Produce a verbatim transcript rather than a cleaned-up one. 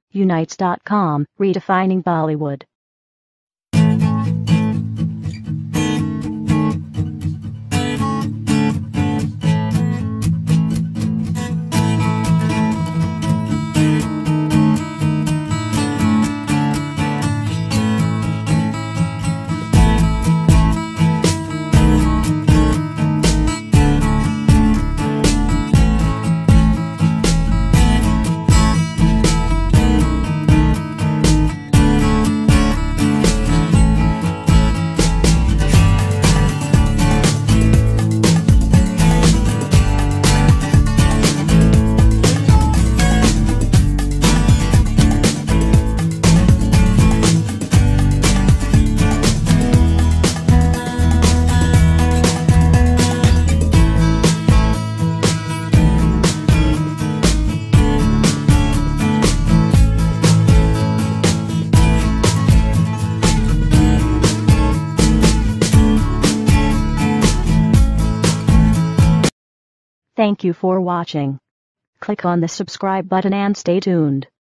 Unites dot com, redefining Bollywood. Thank you for watching. Click on the subscribe button and stay tuned.